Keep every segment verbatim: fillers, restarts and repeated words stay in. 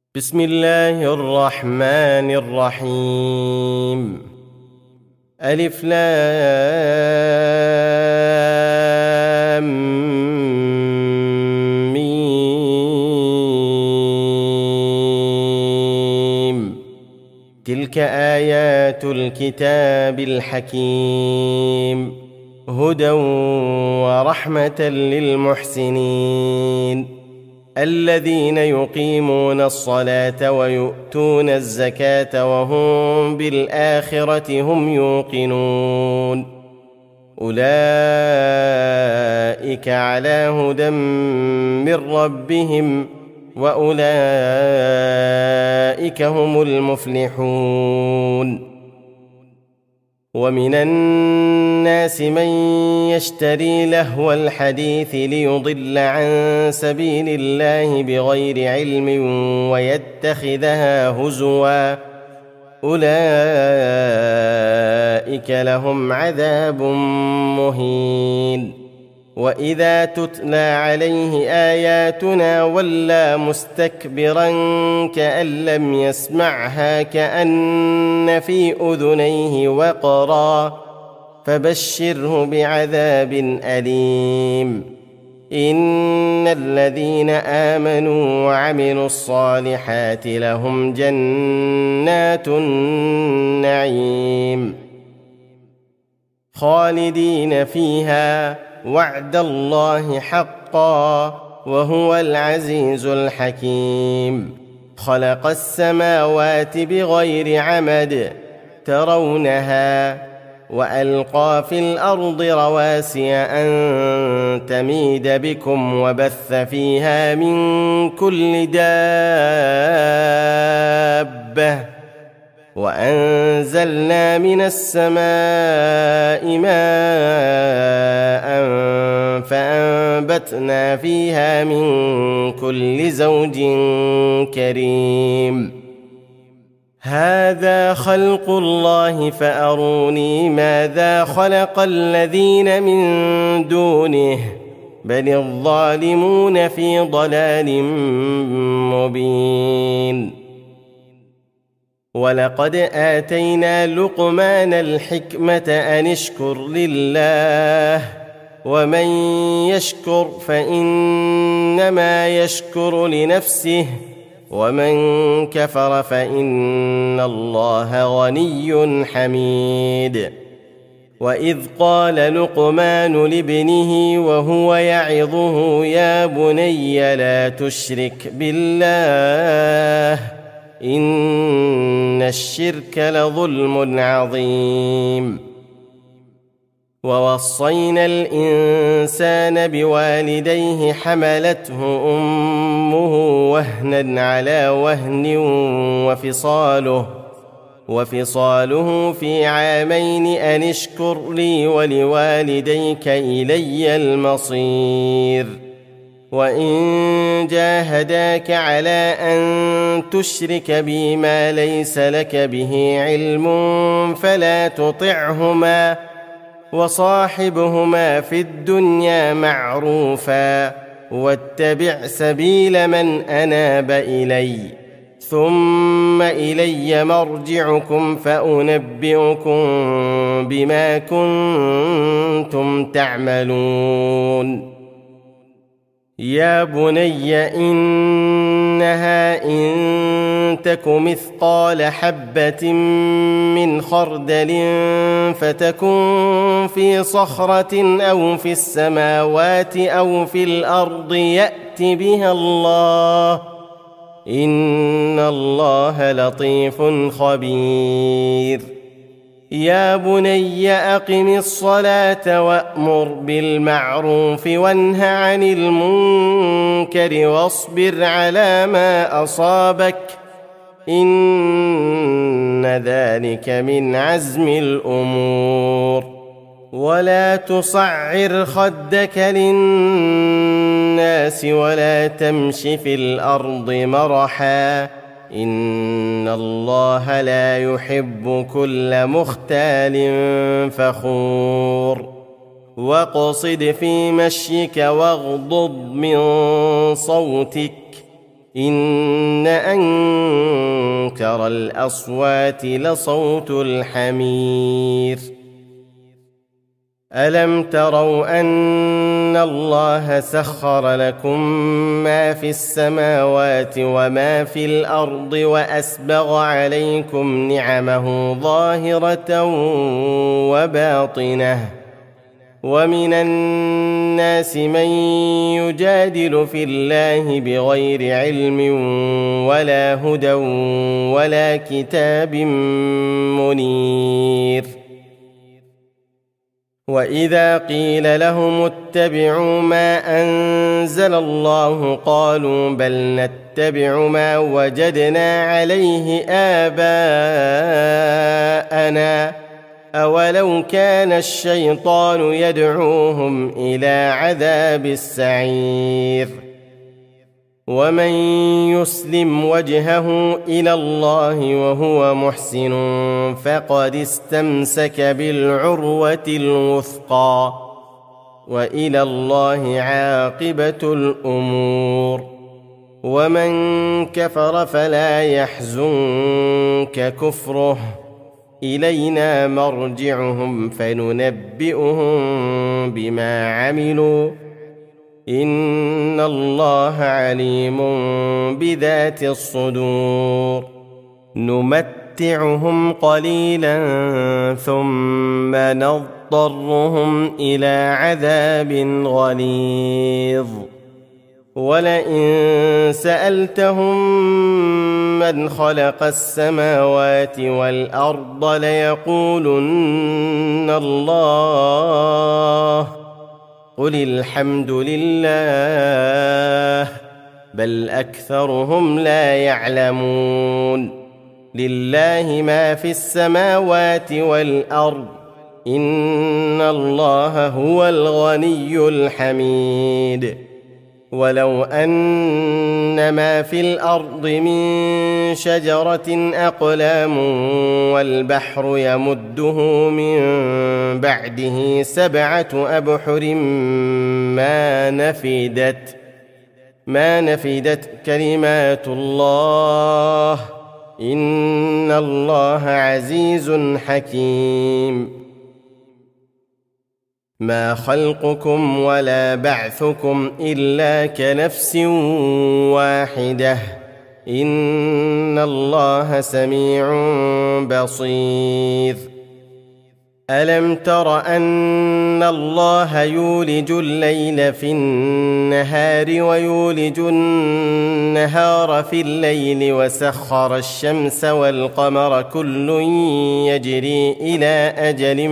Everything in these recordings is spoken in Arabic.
بسم الله الرحمن الرحيم. ألف لام ميم. تلك آيات الكتاب الحكيم، هدى ورحمة للمحسنين الذين يقيمون الصلاة ويؤتون الزكاة وهم بالآخرة هم يوقنون. أولئك على هدى من ربهم وأولئك هم المفلحون. ومن الناس من يشتري لهو الحديث ليضل عن سبيل الله بغير علم ويتخذها هزوا، أولئك لهم عذاب مهين. وإذا تتلى عليه آياتنا ولى مستكبرا كأن لم يسمعها كأن في أذنيه وقرا، فبشره بعذاب أليم. إن الذين آمنوا وعملوا الصالحات لهم جنات النعيم خالدين فيها، وعد الله حقا وهو العزيز الحكيم. خلق السماوات بغير عمد ترونها، وألقى في الأرض رواسي أن تميد بكم وبث فيها من كل دابة، وأنزلنا من السماء ماء فأنبتنا فيها من كل زوج كريم. هذا خلق الله فأروني ماذا خلق الذين من دونه، بل الظالمون في ضلال مبين. ولقد آتينا لقمان الحكمة أن اشكر لله، ومن يشكر فإنما يشكر لنفسه، ومن كفر فإن الله غني حميد. وإذ قال لقمان لابنه وهو يعظه يا بني لا تشرك بالله إن الشرك لظلم عظيم. ووصينا الإنسان بوالديه حملته أمه وهنا على وهن وفصاله وفصاله في عامين أن اشكر لي ولوالديك إلي المصير. وإن جاهداك على أن تشرك بي ما ليس لك به علم فلا تطعهما، وصاحبهما في الدنيا معروفا، واتبع سبيل من أناب إلي، ثم إلي مرجعكم فأنبئكم بما كنتم تعملون. يا بني إنها إن تك مثقال حبة من خردل فتكن في صخرة أو في السماوات أو في الأرض يأت بها الله، إن الله لطيف خبير. يا بني أقم الصلاة وأمر بالمعروف وانه عن المنكر واصبر على ما أصابك، إن ذلك من عزم الأمور. ولا تصعر خدك للناس ولا تمش في الأرض مرحا، إن الله لا يحب كل مختال فخور. واقصد في مشيك واغضض من صوتك، إن أنكر أنكر الأصوات لصوت الحمير. ألم تروا أن الله سخر لكم ما في السماوات وما في الأرض وأسبغ عليكم نعمه ظاهرة وباطنة، ومن الناس من يجادل في الله بغير علم ولا هدى ولا كتاب منير. وإذا قيل لهم اتبعوا ما أنزل الله قالوا بل نتبع ما وجدنا عليه آباءنا أولو كان الشيطان يدعوهم إلى عذاب السعير. ومن يسلم وجهه إلى الله وهو محسن فقد استمسك بالعروة الوثقى، وإلى الله عاقبة الأمور. ومن كفر فلا يحزنك كفره، إلينا مرجعهم فننبئهم بما عملوا، إن الله عليم بذات الصدور. نمتعهم قليلا ثم نضطرهم إلى عذاب غليظ. ولئن سألتهم من خلق السماوات والأرض ليقولن الله، قل الحمد لله بل أكثرهم لا يعلمون. لله ما في السماوات والأرض، إن الله هو الغني الحميد. ولو أن ما في الأرض من شجرة أقلام والبحر يمده من بعده سبعة أبحر ما نفدت ما نفدت كلمات الله، إن الله عزيز حكيم. ما خلقكم ولا بعثكم إلا كنفس واحدة، إن الله سميع بصير. ألم تر أن الله يولج الليل في النهار ويولج النهار في الليل وسخر الشمس والقمر كل يجري إلى أجل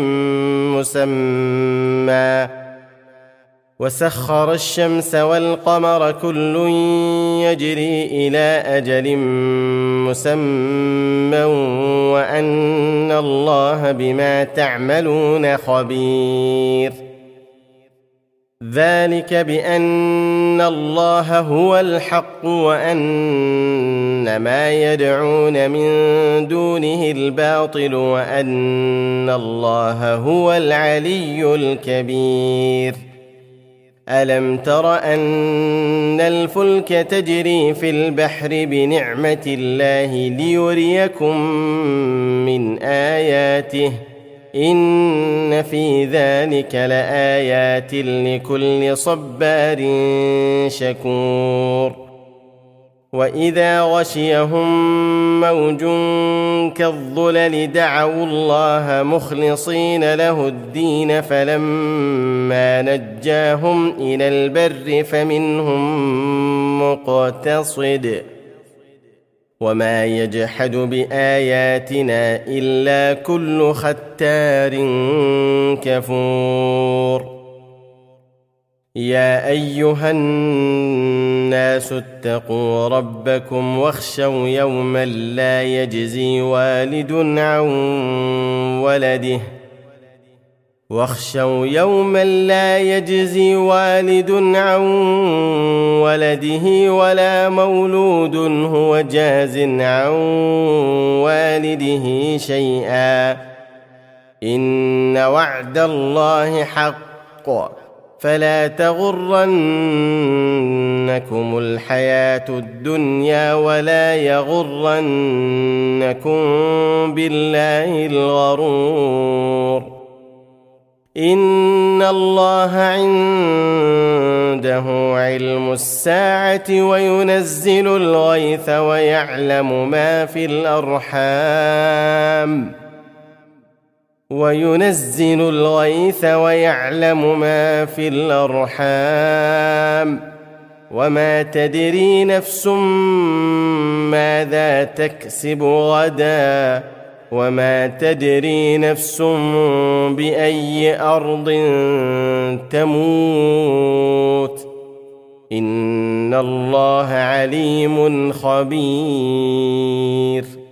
مسمى وسخر الشمس والقمر كل يجري إلى أجل مسمى وأن الله بما تعملون خبير. ذلك بأن الله هو الحق وأن ما يدعون من دونه الباطل وأن الله هو العلي الكبير. ألم تر أن الفلك تجري في البحر بنعمة الله ليريكم من آياته، إن في ذلك لآيات لكل صبار شكور. وإذا غشيهم موج كالظلل دعوا الله مخلصين له الدين فلما نجاهم إلى البر فمنهم مقتصد، وما يجحد بآياتنا إلا كل ختار كفور. يا أيها الناس اتقوا ربكم واخشوا يوما لا يجزي والد عن ولده واخشوا يوما لا يجزي والد عن ولده ولا مولود هو جاز عن والده شيئا، إن وعد الله حق فلا تغرنكم الحياة الدنيا ولا يغرنكم بالله الغرور إن الله عنده علم الساعة وينزل الغيث ويعلم ما في الأرحام وينزل الغيث ويعلم ما في الأرحام وما تدري نفس ماذا تكسب غدا وما تدري نفس بأي أرض تموت إن الله عليم خبير